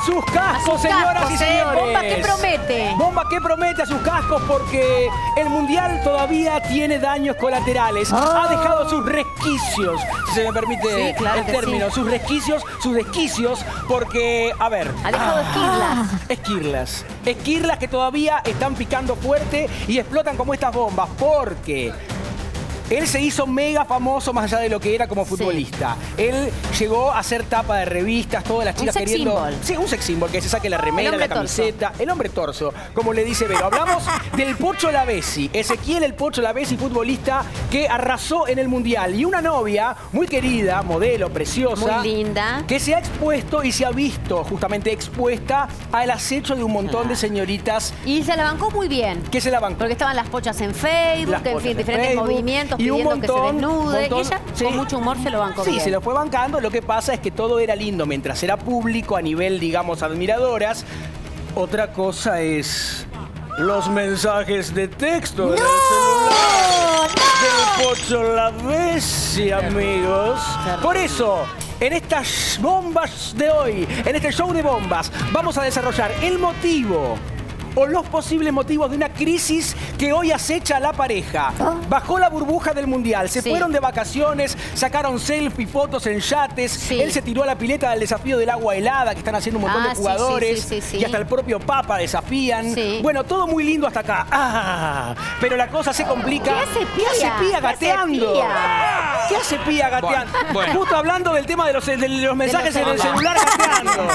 sus cascos, señoras y señores. Bomba que promete. Bomba que promete a sus cascos porque el Mundial todavía tiene daños colaterales. Ha dejado sus resquicios, si se me permite el término. Sus resquicios, sus desquicios, porque, a ver... Ha dejado esquirlas. Esquirlas que todavía están picando fuerte y explotan como estas bombas, porque... Él se hizo mega famoso más allá de lo que era como futbolista. Él llegó a ser tapa de revistas, todas las chicas queriendo... Symbol. Sí, un sex symbol, que se saque la remera, la camiseta. Torso. El hombre torso, como le dice Vero. Hablamos del Pocho Lavezzi, Ezequiel el Pocho Lavezzi, futbolista que arrasó en el Mundial. Y una novia muy querida, modelo, preciosa. Muy linda. Que se ha expuesto y se ha visto justamente expuesta al acecho de un montón de señoritas. Y se la bancó muy bien. ¿Qué se la bancó? Porque estaban las pochas en Facebook, en fin, diferentes movimientos. Y pidiendo que se desnude. Montón, y ella, con mucho humor, se lo bancó bien. Sí, se lo fue bancando. Lo que pasa es que todo era lindo mientras era público a nivel, digamos, admiradoras. Otra cosa es los mensajes de texto del celular del Pocho Lavezzi, amigos. Por eso, en estas bombas de hoy, en este show de bombas, vamos a desarrollar el motivo o los posibles motivos de una crisis que hoy acecha a la pareja. Bajó la burbuja del Mundial, se fueron de vacaciones, sacaron selfie, fotos en yates, él se tiró a la pileta del desafío del agua helada que están haciendo un montón de jugadores y hasta el propio Papa desafían. Bueno, todo muy lindo hasta acá. Pero la cosa se complica. ¿Qué hace Pía gateando? ¿Qué hace Pía gateando? Bueno. Justo hablando del tema de los mensajes en el celular gateando.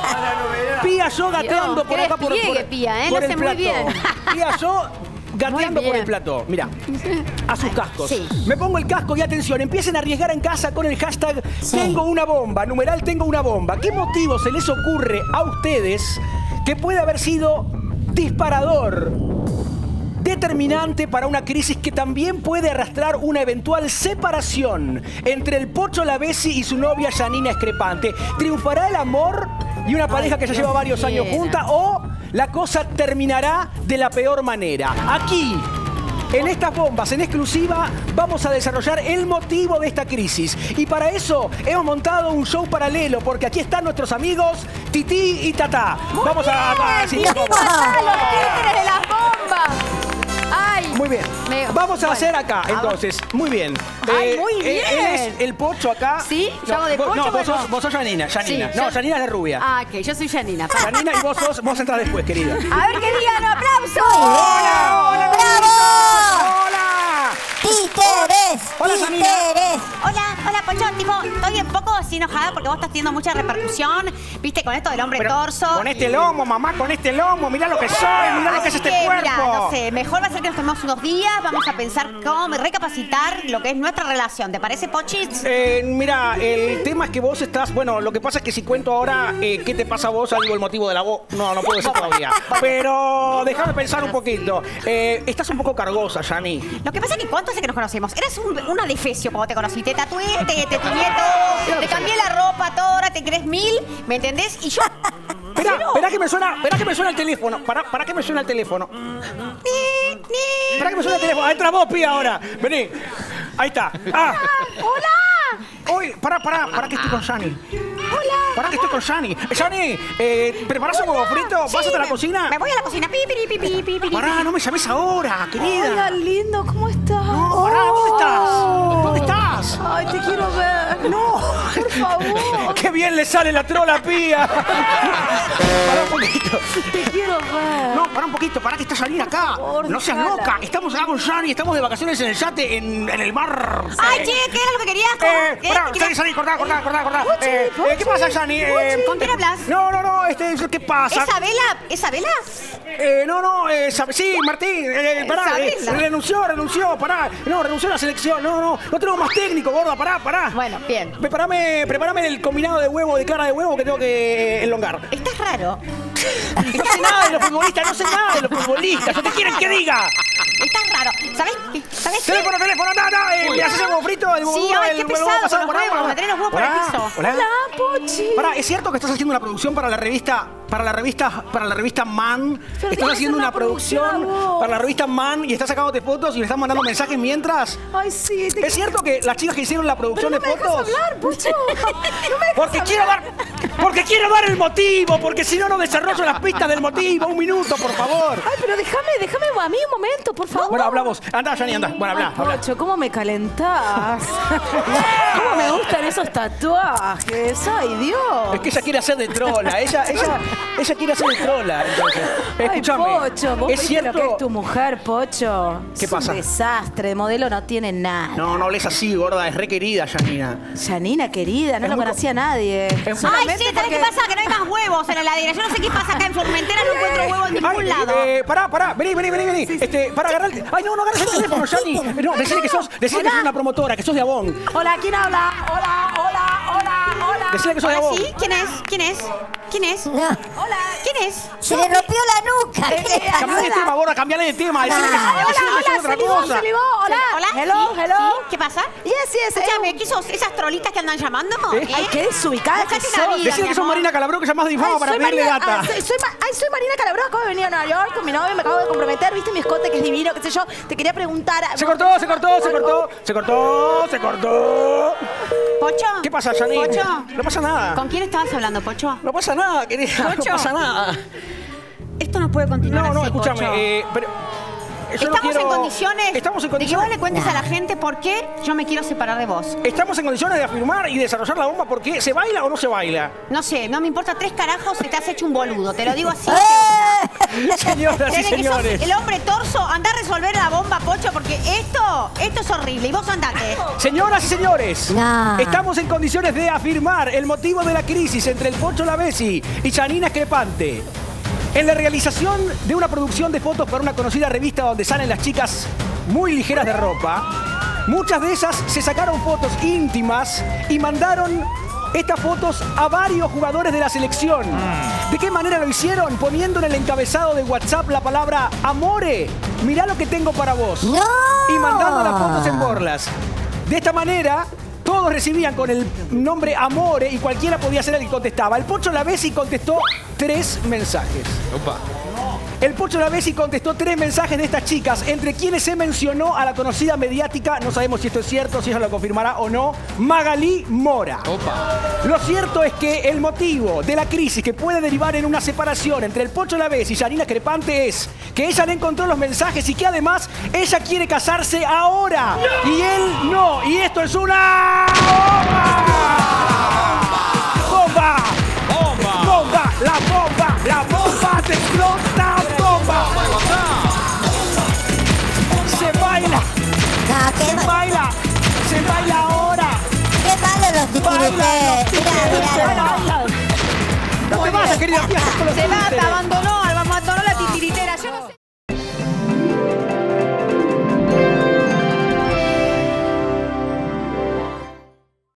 Pía yo gateando por acá por Pía, por lo el hace plató. muy bien. Pía yo gateando por el plató. Mirá, a sus cascos. Me pongo el casco y atención, empiecen a arriesgar en casa con el hashtag Tengo una bomba, numeral Tengo una bomba. ¿Qué motivo se les ocurre a ustedes que puede haber sido disparador, determinante para una crisis que también puede arrastrar una eventual separación entre el Pocho Lavezzi y su novia Janina Escrepante? ¿Triunfará el amor y una pareja que ya lleva varios años junta o la cosa terminará de la peor manera? Aquí, en estas bombas, en exclusiva, vamos a desarrollar el motivo de esta crisis. Y para eso hemos montado un show paralelo, porque aquí están nuestros amigos Tití y Tatá. Vamos a... ¡Tití y Tatá, los títeres de las bombas! ¡Ay! Muy bien. Vamos a hacer acá, entonces. Muy bien. ¡Ay, muy bien! Él es el Pocho acá. ¿Sí? ¿Yo hago de Pocho? No, vos sos Janina. Sí, no, Janina es la rubia. Ah, ok. Yo soy Janina. Janina y vos entras después, querida. A ver que digan aplauso. ¡Hola! ¡Hola! ¡Bravo! ¡Hola! ¡Títeres! Hola, Janina. ¡Títeres! Hola, Pocho. Tipo, estoy un poco así enojada porque vos estás teniendo mucha repercusión. ¿Viste? Con esto del hombre torso. Con este lomo, mamá, con este lomo. Mirá lo que soy, mirá lo que es este cuerpo. Mira, no sé, mejor va a ser que nos tomemos unos días. Vamos a pensar cómo recapacitar lo que es nuestra relación. ¿Te parece, Pochis? Mira, el tema es que vos estás... Bueno, lo que pasa es que si cuento ahora qué te pasa a vos, algo el motivo de la voz... No puedo decir todavía. Pero déjame pensar un poquito. Estás un poco cargosa, Jani. Lo que pasa es que ¿cuánto hace que nos conocemos? Eras una defecio cuando te conocí. Te tatué, te tuñé todo, te cambié la ropa, todo, ahora te crees 1000, ¿me entendés? Y yo... Esperá que me suena el teléfono. Pará que me suena el teléfono. Esperá que me suena el teléfono. Entra vos, Pía, ahora. Vení. Ahí está. ¡Hola! Uy, pará que estoy con Jani. Hola. Pará que estoy con Jani. Jani, ¿preparás un huevo frito? ¿Vas hasta la cocina? Me voy a la cocina. Pi. Pará, no me llames ahora, querida. Hola, lindo, ¿cómo estás? No, pará, ¿dónde estás? ¿Dónde estás? Ay, te quiero ver. No. Por favor. ¡Qué bien le sale la trola, Pía! Pará un poquito. Te quiero ver. No, pará un poquito, pará que está Janina acá. Favor, no seas loca. Estamos acá con Jani, estamos de vacaciones en el yate, en el mar. Ay, che, ¿qué era lo que querías? Pará, Jani, cortá. ¿Qué pasa, Jani? ¿Con quién hablas? No, ¿qué pasa? ¿Esa vela? Sí, Martín, pará, renunció, pará. No, renunció a la selección, no tenemos más técnico, gorda, pará. Bueno, bien. Prepárame el combinado de huevo, de clara de huevo que tengo que enlongar. Estás raro. No sé nada de los futbolistas, ¿no te quieren que diga? Estás raro. ¿Sabes qué? Teléfono, ¿me haces el huevo frito? Sí, ay, qué pesado con los huevos. Me traen los huevos por el piso. Hola, Pochi. Pará, ¿es cierto que estás haciendo una producción para la revista para la revista Man. Pero Estás tenés haciendo una producción vos. para la revista Man y estás sacándote fotos y le estás mandando mensajes mientras. Ay, sí. ¿Es cierto que las chicas que hicieron la producción Pero no de me dejas fotos? hablar, Pocho. No me dejas Porque quiero dar el motivo, porque si no, no desarrollo las pistas del motivo. Un minuto, por favor. Ay, pero déjame a mí un momento, por favor. Bueno, habla vos. Anda, Yani, anda. Bueno, habla. Pocho, ¿cómo me calentás? ¿Cómo me gustan esos tatuajes? Ay, Dios. Es que ella quiere hacer de trola. Ella quiere hacer de trola. Entonces, escúchame. Ay, Pocho, vos ¿es viste cierto? lo que es tu mujer, Pocho. ¿Qué Es pasa? un desastre, de modelo no tiene nada. No hables así, gorda. Es re querida, Yanina. Yanina, querida, no Es lo muy conocía nadie. Ay, sí, ¿sabes qué pasa? Que no hay más huevos en la heladera. Yo no sé qué pasa acá en Formentera, no encuentro huevos en ningún lado. Pará. Vení. Para agarrar. Ay, no agarres el teléfono, Yani. No, decirle que sos una promotora, que sos de Avon. Hola, ¿quién habla? Hola. Decirle que sos de Avon. ¿Sí? ¿Quién es? No. Hola. ¿Quién es? Se le rompió la nuca. Cambiale de tema, gorda, cambiale de tema. Decirle que sos otra cosa. se ligó. Hola. Hello. Hello. ¿Sí? ¿Qué pasa? Yes. Escúchame, ¿qué sos? ¿Esas trolitas que andan llamando? Ay, qué desubicada que Cállate la sos. vida. Decirle que sos Marina Calabró, que llamás de Infama para pedirle data. Soy Marina Calabró, acabo de venir a Nueva York con mi novio, me acabo de comprometer, viste mi escote que es divino, qué sé yo. Te quería preguntar. Se cortó. ¿Pocho? ¿Qué pasa, Yani? ¿Pocho? No pasa nada. ¿Con quién estabas hablando, Pocho? No pasa nada, querida. No Pocho. pasa nada. Esto no puede continuar No, así, Pocho. escúchame. Pero yo no Estamos quiero- en condiciones Estamos en de que vos condiciones. le cuentes a la gente por qué yo me quiero separar de vos. Estamos en condiciones de afirmar y desarrollar la bomba porque ¿se baila o no se baila? No sé, no me importa 3 carajos, te has hecho un boludo. Te lo digo así. Señoras y Desde que señores. sos el hombre torso, anda a resolver la bomba, Pocho, porque esto es horrible. Y vos andate. Señoras y señores, No. estamos en condiciones de afirmar el motivo de la crisis entre el Pocho Lavesi y Yanina Crepante. En la realización de una producción de fotos para una conocida revista donde salen las chicas muy ligeras de ropa, muchas de esas se sacaron fotos íntimas y mandaron estas fotos a varios jugadores de la selección. ¿De qué manera lo hicieron? Poniendo en el encabezado de WhatsApp la palabra Amore, mirá lo que tengo para vos. ¡No! Y mandando las fotos en borlas. De esta manera, todos recibían con el nombre Amore y cualquiera podía ser el que contestaba. El Pocho Lavesi contestó 3 mensajes. El Pocho Lavesi contestó 3 mensajes de estas chicas, entre quienes se mencionó a la conocida mediática, no sabemos si esto es cierto, si ella lo confirmará o no, Magalí Mora. Lo cierto es que el motivo de la crisis que puede derivar en una separación entre el Pocho Lavesi y Yanina Crepante es que ella le encontró los mensajes y que además ella quiere casarse ahora y él no. Y esto es una bomba. ¡Bomba! ¡La bomba! ¡Te explota! ¡Bomba! ¡Se baila! No, ¡Se baila ahora! qué malo los titirités. Mira. No te vayas, querida, empiezas con los Se va, te títeres. abandonó la titiritera.